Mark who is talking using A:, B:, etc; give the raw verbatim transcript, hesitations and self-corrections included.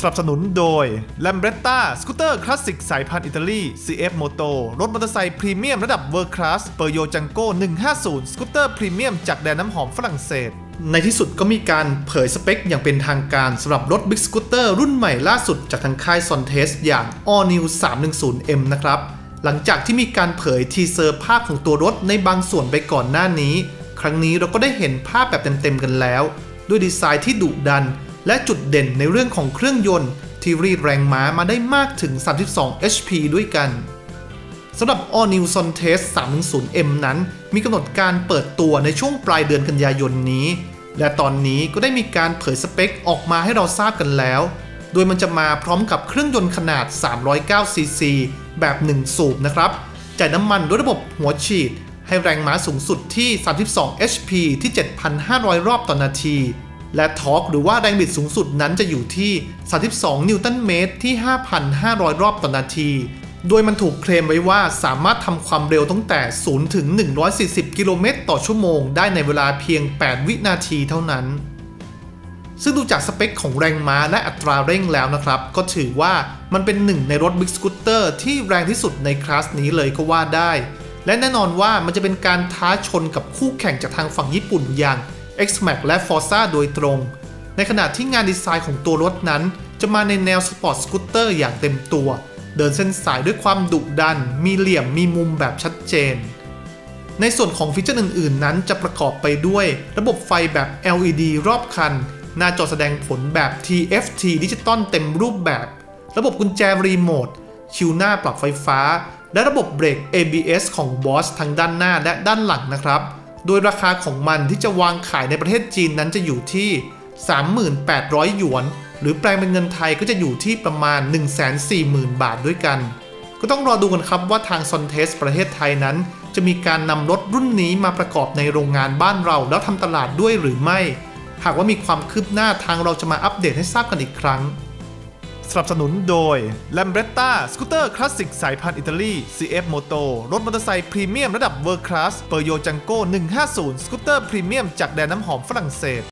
A: สนับสนุนโดย Lambretta สกูตเตอร์คลาสสิกสายพันธุ์อิตาลี ซี เอฟ Moto รถมอเตอร์ไซค์พรีเมียมระดับ World Class Peugeot Django หนึ่งห้าศูนย์สกูตเตอร์พรีเมียมจากแดนน้ำหอมฝรั่งเศสในที่สุดก็มีการเผยสเปคอย่างเป็นทางการสำหรับรถ Big Scooter รุ่นใหม่ล่าสุดจากทางค่าย Sontes อย่าง All New สามหนึ่งศูนย์ เอ็ม นะครับหลังจากที่มีการเผยทีเซอร์ภาพของตัวรถในบางส่วนไปก่อนหน้านี้ครั้งนี้เราก็ได้เห็นภาพแบบเต็มๆกันแล้วด้วยดีไซน์ที่ดุดันและจุดเด่นในเรื่องของเครื่องยนต์ที่รีดแรงม้ามาได้มากถึงสามสิบสอง เอช พี ด้วยกันสำหรับ All New Sontes สามหนึ่งศูนย์ เอ็ม นั้นมีกำหนดการเปิดตัวในช่วงปลายเดือนกันยายนนี้และตอนนี้ก็ได้มีการเผยสเปคออกมาให้เราทราบกันแล้วโดยมันจะมาพร้อมกับเครื่องยนต์ขนาดสามร้อยเก้าซีซีแบบหนึ่งสูบนะครับจ่ายน้ำมันด้วยระบบหัวฉีดให้แรงม้าสูงสุดที่สามสิบสอง เอช พี ที่ เจ็ดพันห้าร้อย รอบต่อนาทีและทอร์กหรือว่าแรงบิดสูงสุดนั้นจะอยู่ที่สามสิบสองนิวตันเมตรที่ ห้าพันห้าร้อย รอบต่อนาทีโดยมันถูกเคลมไว้ว่าสามารถทำความเร็วตั้งแต่ศูนย์ถึงหนึ่งร้อยสี่สิบกิโลเมตรต่อชั่วโมงได้ในเวลาเพียงแปดวินาทีเท่านั้นซึ่งดูจากสเปคของแรงม้าและอัตราเร่งแล้วนะครับก็ถือว่ามันเป็นหนึ่งในรถ Big Scooter ที่แรงที่สุดในคลาสนี้เลยก็ว่าได้และแน่นอนว่ามันจะเป็นการท้าชนกับคู่แข่งจากทางฝั่งญี่ปุ่นอย่าง X Max และ Forza โดยตรงในขณะที่งานดีไซน์ของตัวรถนั้นจะมาในแนวสปอร์ตสกูตเตอร์อย่างเต็มตัวเดินเส้นสายด้วยความดุดันมีเหลี่ยมมีมุมแบบชัดเจนในส่วนของฟีเจอร์อื่นๆนั้นจะประกอบไปด้วยระบบไฟแบบ แอล อี ดี รอบคันหน้าจอแสดงผลแบบ ที เอฟ ที ดิจิตอลเต็มรูปแบบระบบกุญแจรีโมทชิวหน้าปรับไฟฟ้าและระบบเบรก เอ บี เอส ของ Bosch ทั้งด้านหน้าและด้านหลังนะครับโดยราคาของมันที่จะวางขายในประเทศจีนนั้นจะอยู่ที่ สามหมื่นแปดร้อย หยวนหรือแปลงเป็นเงินไทยก็จะอยู่ที่ประมาณ หนึ่งแสนสี่หมื่น บาทด้วยกันก็ต้องรอดูกันครับว่าทาง Sontes ประเทศไทยนั้นจะมีการนำรถรุ่นนี้มาประกอบในโรงงานบ้านเราแล้วทำตลาดด้วยหรือไม่หากว่ามีความคืบหน้าทางเราจะมาอัปเดตให้ทราบกันอีกครั้งสนับสนุนโดย Lambretta สกูตเตอร์คลาสสิกสายพันธุ์อิตาลี ซี เอฟ Moto รถมอเตอร์ไซค์พรีเมียมระดับ World Class Peugeot Django หนึ่งห้าศูนย์สกูตเตอร์พรีเมียมจากแดนน้ำหอมฝรั่งเศส